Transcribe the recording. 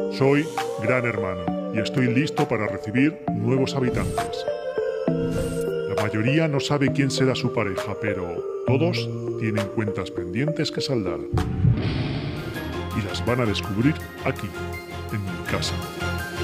Soy Gran Hermano y estoy listo para recibir nuevos habitantes. La mayoría no sabe quién será su pareja, pero todos tienen cuentas pendientes que saldar. Y las van a descubrir aquí, en mi casa.